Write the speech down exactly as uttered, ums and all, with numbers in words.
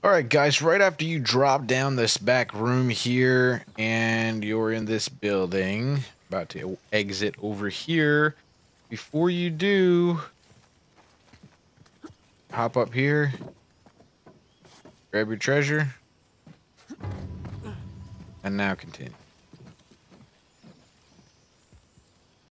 All right, guys, right after you drop down this back room here and you're in this building, about to exit over here. Before you do, hop up here, grab your treasure, and now continue.